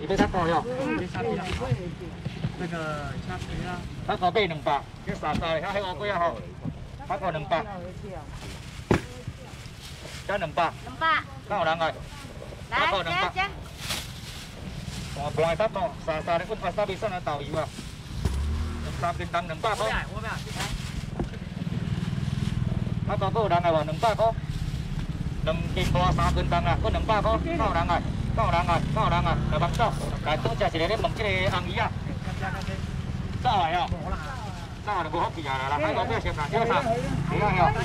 你要啥高了？ 那个虾皮啦， 他高买200，这3块，遐迄乌龟啊吼，他高200，加200，敢有人来？他高200。半半他高，3的阮拍沙米算来豆油啊，3斤重200块。他高有人来无？200块，2斤多3斤重啊，搁200块，敢有人来？敢有人来？敢有人来？来帮走，来拄只一个咧问这个红鱼啊，走来哦。走就无好去啊啦，海乌龟先啦，小三，你看哟。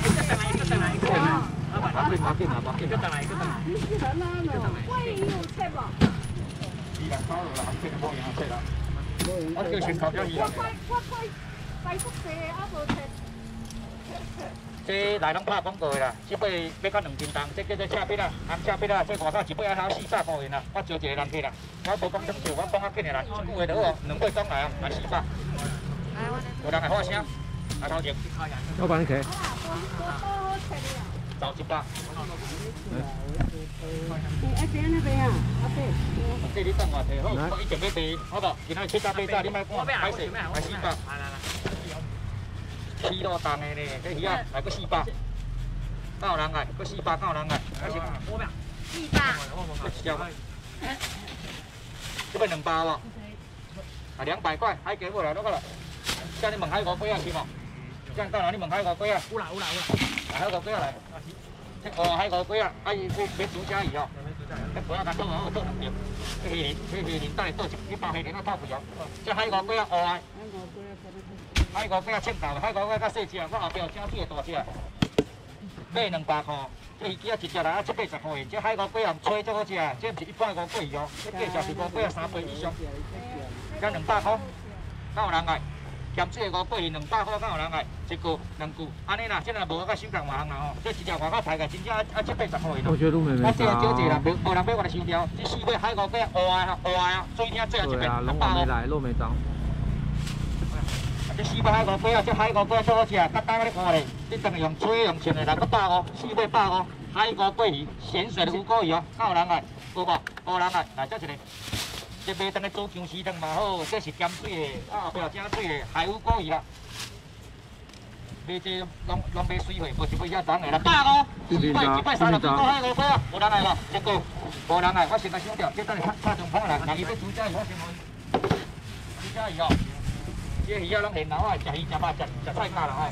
冇紧啦，冇紧。伊人走落啦，肯定冇样切啦。我叫先头叫伊人。这来拢拍广告的啦，这尾要到2斤重，这叫做赤壁啊，红赤壁啊，这外口一尾还有400块银啦。我招一个人去啦，我无讲真少，我讲较紧的啦，一句话就好哦，2尾总来哦，也400。有人来发声，来头前。 我帮你开。 找100。 那边啊， 这你等我提好，我一定要提，好不？今仔7炸8炸，你莫看，歹势，来400。起落重的呢，这鱼啊，来个400。敢有人来？个400，敢有人来？还是400。这边2包哦，啊200块，海鸡过来，攞过来。叫你问海乌龟啊，是无？叫到哪？你问海乌龟啊？有啦。海乌龟啊来。哦，海乌龟啊，啊伊要煮家鱼哦。这不要干做哦，做2条。这鱼鳞带做一包鱼鳞啊，透贵哦。这海乌龟啊，乌的。海乌龟啊，青豆，海乌龟较细只，我后壁有整几个大只，买200块。这鱼仔一只来啊，780块。这海乌龟啊，吹最好食，这不是一般的乌龟鱼哦，这价钱是乌龟啊3倍以上。这200块，敢有人来？咸水的乌龟200块，敢有人来？1句2句，安尼啦，这若无甲收工嘛行啦吼。这一只外口抬个真正780块银。 我觉得路妹妹我这少一人，无人要我来收掉。这4尾海乌龟乌啊，最惊最后100。 对啊，龙王没来，肉没脏。 这4尾海乌龟啊，这海乌龟最好食，刚刚咧看咧，你等下用吹用称的来，搁150，4尾150。海乌龟鱼，咸水的乌龟鱼哦，敢有人来？有无？无人来，来这一个。这卖当个做姜丝汤嘛好，这是咸水的，啊后壁正水的海乌龟鱼啦。卖这拢卖水货，无一尾遐重的啦，150，4尾130块海乌龟啊，有人来无？1句，无人来，我先来收掉，这等下拍中风来，人伊要煮家鱼，我先问。煮家鱼哦，这鱼啊拢现捞啊，食鱼食肉食菜价啦哎。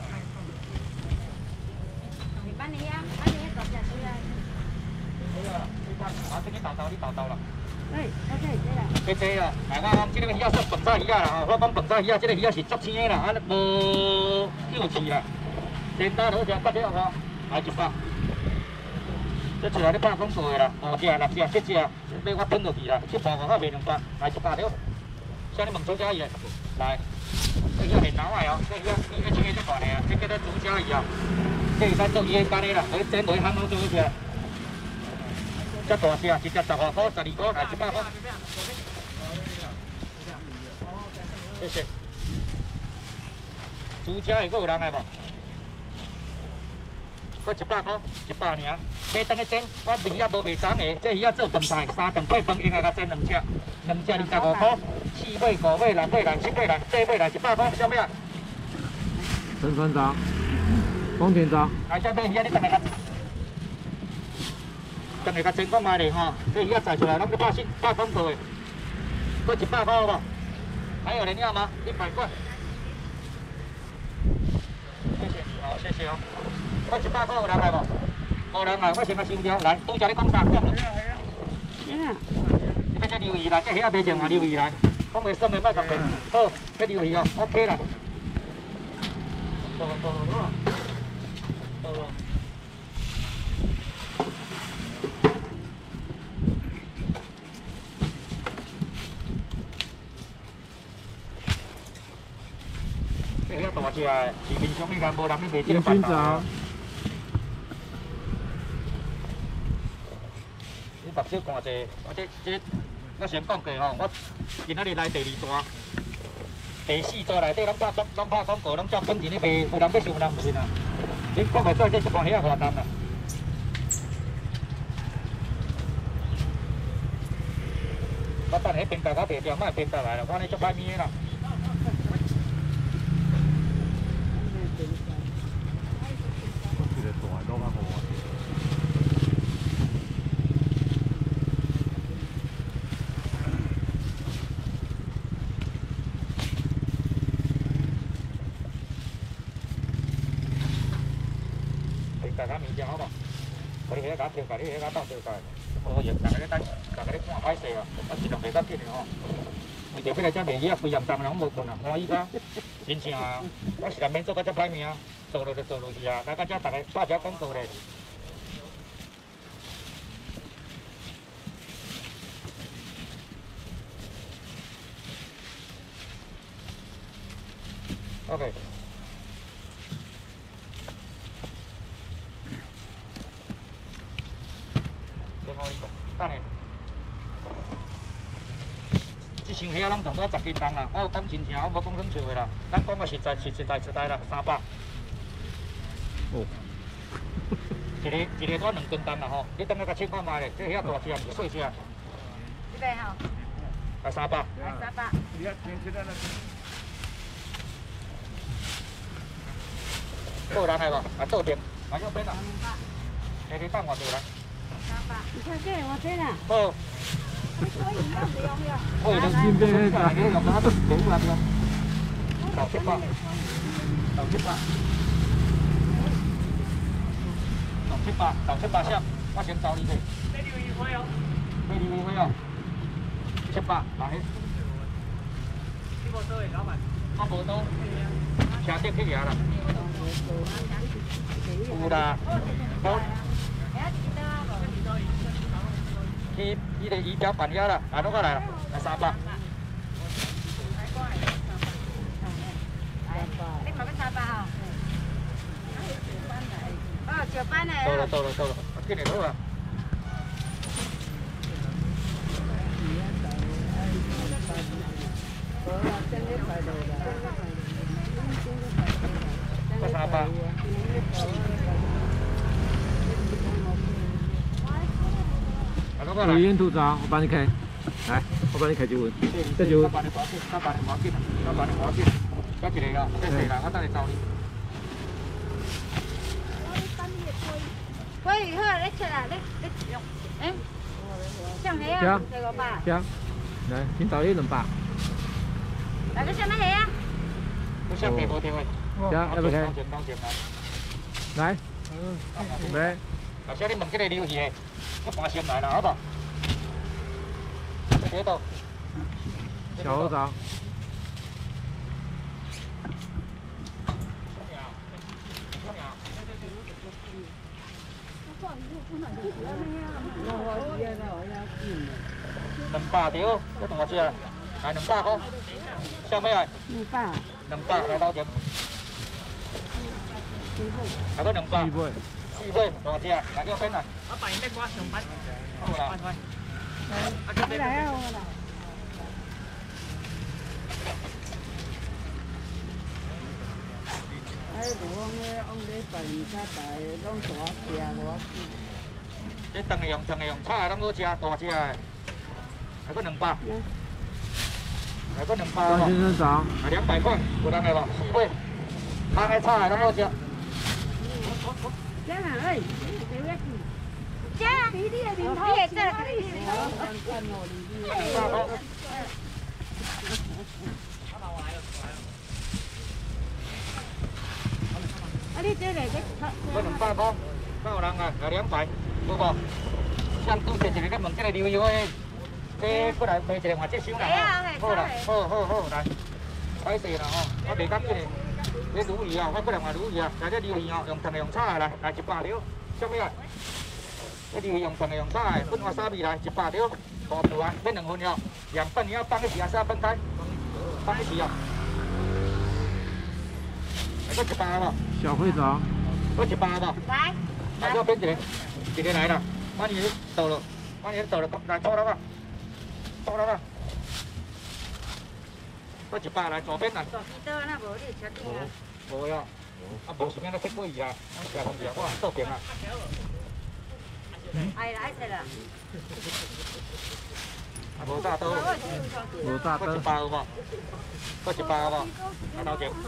班尼啊，大只水啊。 啊，这个豆豆你豆豆啦。 对， 这这啊，来我讲，这个鱼啊算饭炸鱼啊啦吼，我讲饭炸鱼啊，这个鱼啊是足青的啦，啊无幼稚啦，简单好食，8只哦，来100。这出来咧拍广告的啦，5只、6只、7只，买我吞落去啦，这包外口卖200，来100了。像你问做啥鱼的？来，这鱼现捞的哦，这鱼啊青的足大个啊，这叫做煮虾鱼啊，这会使做鱼的干的啦，可以煎落去烘好做好食。这大只，一只15块、12块，来100块。谢谢。猪脚的，还有人来无？搁100块，100尔。买当个煎，我鱼啊无卖长的，这鱼啊做饭菜，3顿配饭应该甲煎2只，2只25块，4尾、5尾、6尾来，7尾来，8尾来100块，啥物啊？ 陈船长，丰田长。 来，这尾鱼啊，你等下甲。等下甲真讲卖咧吼，这鱼仔宰出来，拢去拍广告的，搁100块好无？还有人要吗？100块。谢谢你哦，谢谢哦。搁100块有人来无？无人来，我先甲收掉。来，拄则你讲啥讲？你要这鱿鱼来，这鱼仔卖正话鱿鱼来，讲袂算的莫讲袂。好，这鱿鱼哦 ，OK 啦。这遐大只的，市面上应该无人去卖这个饭菜。你目睭看者，我先讲过吼，我今仔日来第2段，第4段内底拢拍广告，拢照本钱咧卖，有人要收，有人唔信啊。你讲袂准，这一般遐花单啦。 我等下平台我地点，莫平台来了，我呢足歹面啦。 这个大路较好啊。 平台较面正好无？我哋迄个平台，你迄个当平台，无用，大家咧等，大家咧看歹势啊，我尽量袂得紧的吼。为着要来遮卖嘢，规人人无困啊，欢喜甲，真正啊，我是来免做到遮歹命，做落就做落去啊，来到遮大家大家广告咧。OK。等下，这箱虾拢差不多10斤重啦。我讲真正，我无讲耍笑的啦。咱讲个实在啦，300。 哦。 一个多2斤重啦吼，你等下甲称看卖咧，这遐大只唔细只。 这边哈， 来300。 来300。 倒人来无？啊倒边，啊右边啦。你放我过来。 你看这我这呢？ 好。我有金边那个， 你用它都顶来了。700，到700箱，我先找你去。 这里有一块哦。 这里有一块哦。700，来。 你无多的老板。 我无多，车顶去牙啦。有啦，好。伊个仪表办了啦，啊，拢过来啦，来300。 你买个300哈？哦，石斑的。 到了，今年好啊。这300。 语音图章，我帮你开，来，我帮你开就稳，这就。 我帮你挂紧，再一个哦，这是啦，我等下找你。 可以好，你出来，你用，像虾啊，这个吧。 行，来，先找你200。 来个什么虾啊？ 不想给无听的。 行，要不开？来，准备。 老师，你问这个鱿鱼的，我搬先来了，好不好？这个小鹅掌。 200条，这多少钱？来200块，小妹啊，200来到钱，还个200，四尾多少钱？来右边来。 我扮演咩瓜上班？ 好啦。 我来啊，我来。这长的用炒的，拢好吃，大只的，还个200，还个200 张先生长。 啊200块，有人来无？4尾，汤的炒的拢好吃。 这样哎，这样，你的名头，你这。啊，你这个我200块，够有人啊，来200，有无？像拄着一个，问这个牛油的，这过来卖一个换这箱啦，好啦，好，来，歹势啦吼，我袂讲这个，这鲈鱼啊，我过来换鲈鱼啊，来这鲈鱼哦，用烫的用炒的来100条，小妹啊，这鲈鱼用烫的用炒的，粉花沙米来100条，大肚啊，免2份哦，2份你要放一起还是要分开？放一起哦。还个100无？ 小会长。 我100无？ 来， 来这边一个来了，把你倒了，来坐了吧，我100来左边来。 做几多那无你吃点啊？ 无呀，啊无时间来吃过鱼啊，吃东西啊，我倒平啊。 哎来吃了。 无炸刀， 无炸搁一的， 包有无？搁一包有无？来头前，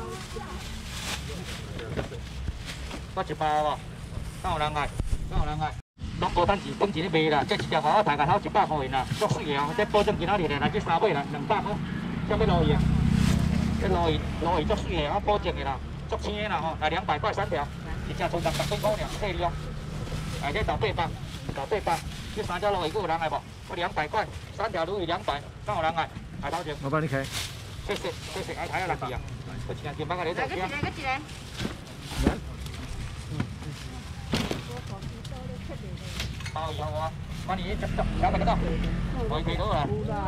搁一包有无？敢有人爱？敢有人爱？拢无趁钱，等钱咧卖啦。这一条我大概头100块银啦，足水个哦。这保证今仔日咧，来这3尾啦，200块。这要鲈鱼啊？这鲈鱼足水个，我保证个啦，足青个啦吼。来200块3条，一只剩10几块尔，退你哦。来这豆800，豆800，这3只鲈鱼，佫有人爱无？我200块，3条鲈鱼200，敢有人爱？来头前， 我帮你开。 谢谢，爱睇啊6字啊。佫一件金巴个你做啥？ 来， 包以后我，我你執有咪得？我睇到啦。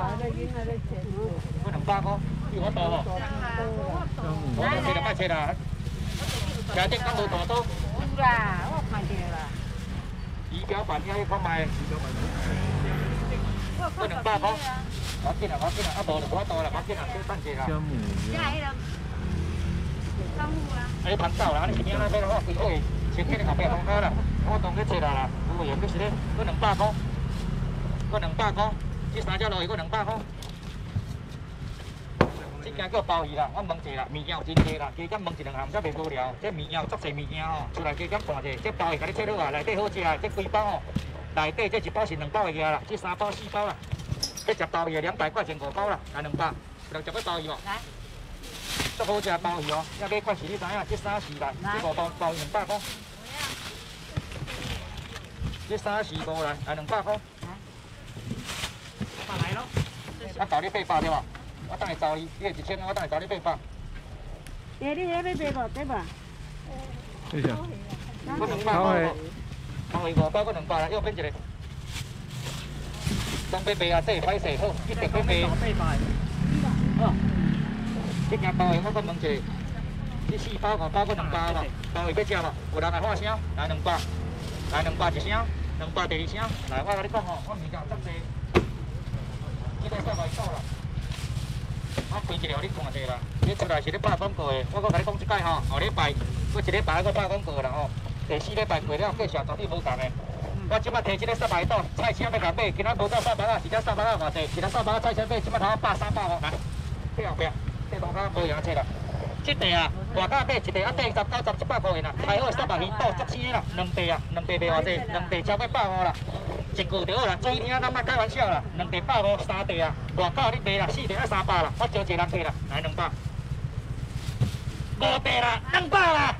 嗰200個，要我多喎。我哋切就乜切啦？有啲根冇大刀。 有啦，我看到啦。 儀表板要講賣。嗰200個，我見啊，啊無就冇多啦，我見啊，少等陣啦。 姜母鸭， 你噴走啦，你前面那邊我幾個月前幾日後邊放開啦，我當佢切啦，有鹽嗰時咧，嗰200個，嗰200個，這3隻鱸魚嗰200個。這件叫鮑魚啦，我問一下啦，麵有真多啦，加減問一兩項，才袂無聊。這麵有足濟麵吼，出來加減看者，這鮑魚甲你切落來，內底好食啊，這幾包吼，內底這一包是2包的嘢啦，這3包4包啦，這隻鮑魚200塊錢5包啦，來200，兩隻個鮑魚喎。足好食鮑魚哦，一買塊是你知影，這3是來，這5包鮑魚200塊，這3是5來，來200塊。 来咯。 我找你800對吧？我等下找你，你1000，我等下找你800。 你迄要卖无对吧？ 谢谢。 我200塊，鮑魚5包，我200啦，右邊一個。當俾賣啊，這歹勢好，一定俾賣。哦。這件鮑魚我講問一下，你4包5包，我200嘛？鮑魚要食嘛？有人來喊聲，來200，來200一聲，200第2聲，來我甲你講吼，我物件足濟，這個煞賣數啦，我開一條你看者啦，你出來是咧拍廣告的，我甲你講一擺吼，後禮拜，過一禮拜我拍廣告啦吼，第4禮拜過了價錢絕對無同的。我即擺摕這個沙白豆，菜青要甲買，今仔無到沙白啊，一隻沙白啊偌濟，一隻沙白啊菜青買，即擺頭100、300來，這後壁。這大家無樣切啦，這地啊，大家買一地啊，地90、90、100塊啦，太好沙白魚肚足青啦，2地啊，2地賣偌濟，2地超過100啦，一句就好啦，注意聽，咱莫開玩笑啦，2地150，3地啊，大狗你賣啦，4地啊300啦，我招一個人客啦，來200，5地啦，200啦，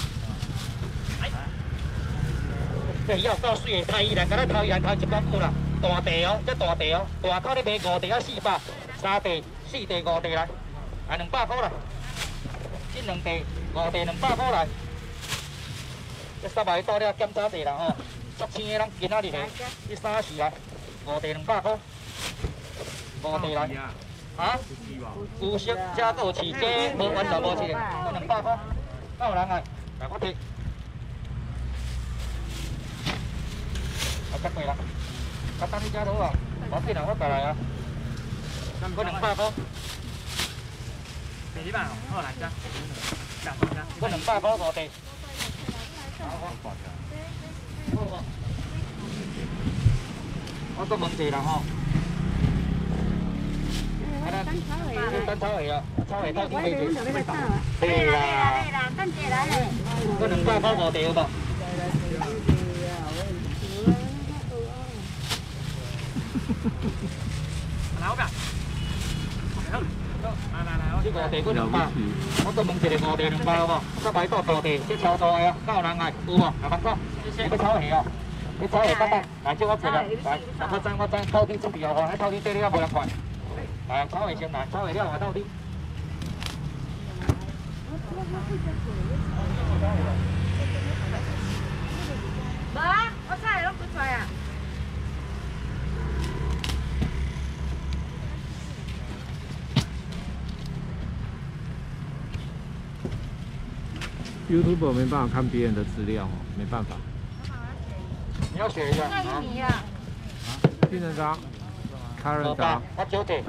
這要夠水的，太伊來，甲咱頭伊來頭1百股啦，大地哦，這大地哦，大狗你賣5地啊400，3地、4地、5地來。來200塊啦，這2地、5地200塊來，這沙白刀了檢查者啦吼，足青的人今仔日的，這3是來，5地200塊，5地來，啊？有色加個有刺，這無完全無刺的，我200塊，哪有人愛？來我貼，我執過啦，我等你加到啊，我邊啊我過來啊，我200塊。 第幾版？我來加， 我200塊5地。我都問一下啦吼。等炒魚啊，炒魚到底幾錢？對啦。我200塊5地有無？ 老闆。 這個地嗰200，我都問一個5地200有無？沙白豆大地，這超大個啊，敢有人愛？有無？來幫我，你要炒魚哦，你炒魚等等，來這我切啦，來，我知，透天準備好，喺透天這裡啊無人看，來炒魚先來，炒魚了我透天。 無啊，我菜攏不出來啊。 YouTuber 没办法看别人的资料哦，没办法。 你要學一下。 那你啊。 新人章，Karen 章。 我9地。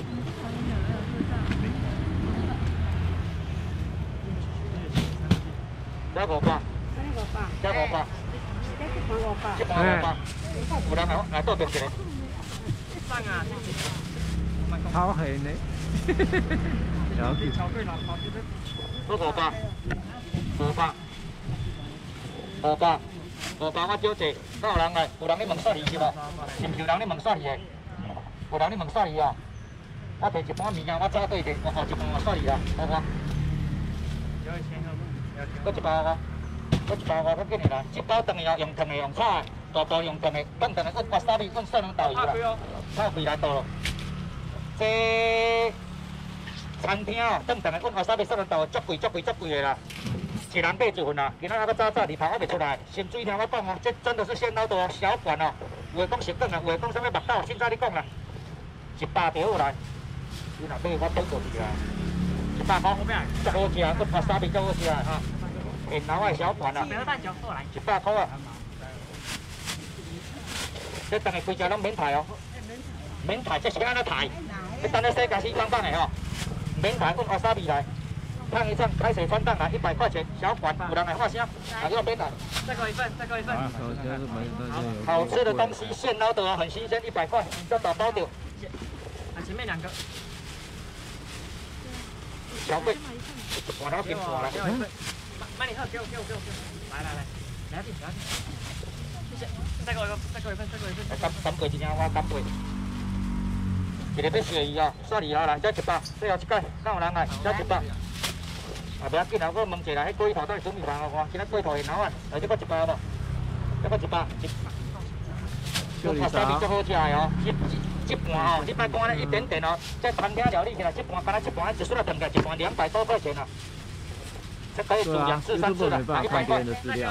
加500。加500。這500。有人來，來倒邊一個。 上啊， 超黑呢。了解。 巧克力老跑就是都500，我少济，敢有人来？有人咧问煞鱼是无？是毋是有人咧问煞鱼的？有人咧问煞鱼哦。我摕一盘物件，我早对者，我一盘煞鱼啦，好无？搁一包哦，搁紧的啦。一包长的哦，用烫的用炒的，大包用烫的，放烫的，阮瓦萨比，阮蒜蓉豆油啦，炒回来倒咯。这餐厅哦，放烫的，阮瓦萨比蒜蓉豆油足贵的啦。一人买一份啦，今仔还搁早日头还未出来。鲜水听我讲哦，这真的是鲜捞多小管哦，有的讲熟梗啊，有的讲啥物目豆，凊彩你讲啦，100条有来。你若买我倒过去啦，100块，足好食，搁瓦萨比足好食哈。现捞的小管啊，100块啊。这等下规只拢免抬哦，免抬，这是安怎抬？你等下洗家洗棒棒的吼，免抬，阮瓦萨比来。烫一烫，开水穿烫来100块钱，小管，有人来画虾，哪个边来？ 再给我一份，再给我一份。 好吃的东西现捞的哦，很新鲜，100块，要打包掉。 前面2个。 小贵，我拿点过来。 慢点喝，给我。来，拿点。谢谢。再给我一份。 干杯一下，我干杯。一个要鳕鱼哦，鳝鱼哦，来，这100，最后一盖，哪有人来？这100。啊，不要紧啦，我问一下，迄龟头等下准备饭给我，今仔龟头现捞啊，来这个100无？这个100，哇塞，你足好食的哦，这盘哦，你别讲咧一点点哦，这餐厅料理起来，这盘敢若一盘，一束啊烫起来，一盘200多块钱啊，这可以煮2次3次啦，100块。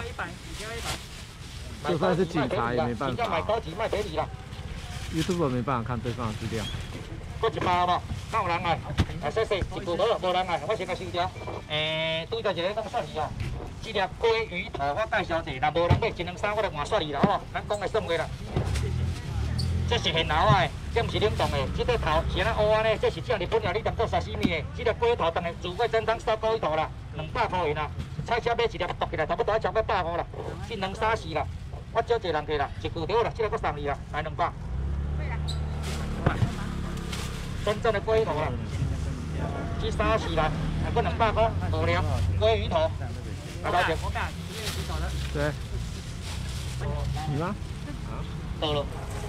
就算是警察也没办法。 买高级卖便宜啦。 YouTube 没办法看对方的资料。 搁100无？哪有人来？啊，谢，一句无人来，我先甲收掉。对到一个讲鳝鱼哦，这粒鲑鱼头我介绍者，若无人买1、2、3，我就换鳝鱼啦，好无？咱讲个算话啦。这是现捞的，这毋是冷冻的。这个头是安乌安尼，这是正日本料理当做沙西米的。这粒龟头当然自过整汤烧鲑鱼头啦，200块银啦。菜车买一粒剁起来，差不多要超过100块啦，这2、3时啦。我招一人客啦，一句对啦，这个搁送你啦，来200。真正的龟头啦，这3时啦，还搁200块，5粒鲑鱼头，来多少钱？ 对。你吗？ 到了。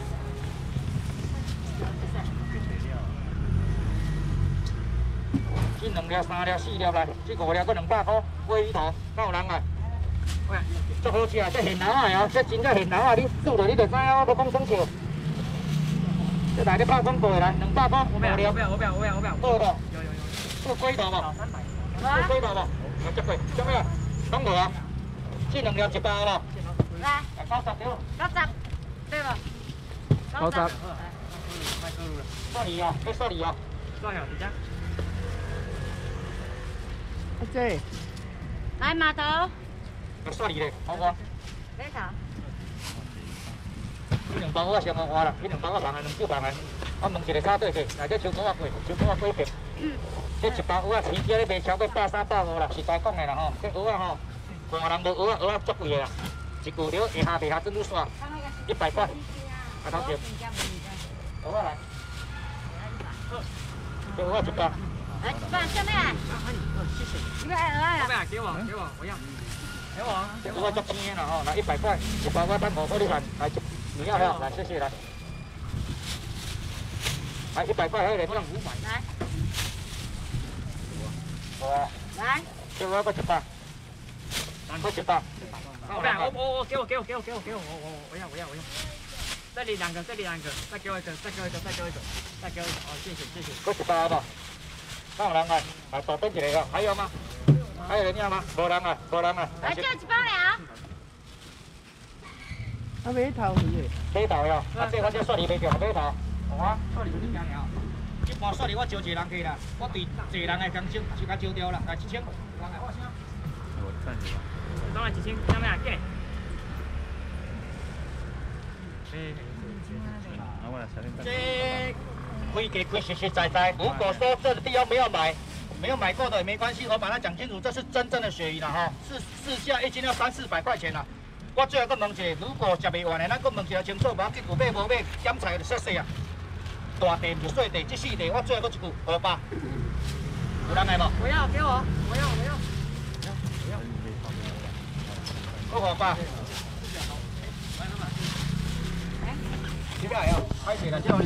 这2粒、3粒、4粒来，这5粒搁200块，鲑鱼头，哪有人来？足好食啊！这现捞的哦，这真正现捞啊！你煮了你就知影，我要讲生笑。这来你拍广告的来，200块，5粒。多无？这个龟头无？这龟头无？来接过，接咩啊？讲无啊？这2粒100无？ 来 90条。 90，对无 ？90。 鳝鱼哦，这鳝鱼哦。 阿姐。 来码头。 鳝鱼嘞，好无？ 来头。 这2包我先我啦，这2包我放来2手放来，我问一个插对去，来这秋果啊贵，秋果啊贵片。这1包蚵仔起价咧卖超过130、150啦，实在讲的啦吼，这蚵仔吼，大人无蚵仔足贵的啦，一句条下白下珍珠线，100块，啊头钱。蚵仔来，这蚵仔100。 来，100，下面。你要爱蚵仔啊？ 给我，我要。给我。 蚵仔足鲜的啦吼，来100块，1包我等5块你看，来你要了，来谢谢来。来100块，还有不能500。 来。 好。 来。 这我搁100，搁100。 我给我，我要。这里2个，再给我一个，哦，谢谢。 搁100好不好？哪有人来？来左边一个哦，还有吗？还有人要吗？无人啊。 来，就1包了。 啊，尾头鱼。 尾头哟，啊，这我这鳝鱼袂着，尾头。啊，鳝鱼就这样了。这盘鳝鱼我招一个人客啦，我对一个人的工钱就甲招掉啦，来1000。人来我先。 我看一下。 当然1000，下面给。 这规格规实实在在，如果说这个地方没有买过的也没关系，我把它讲清楚，这是真正的鳕鱼啦哈，市价1斤要300-400块钱啦。我最后搁问一下，如果食袂完的，咱搁问一下清楚，无要紧有买无买，检查就说说啊。 大地就小地，这四地我最后搁一句500，有人来无？ 不要，给我，不要，不要。 搁500。这个来哦，歹势啦，这。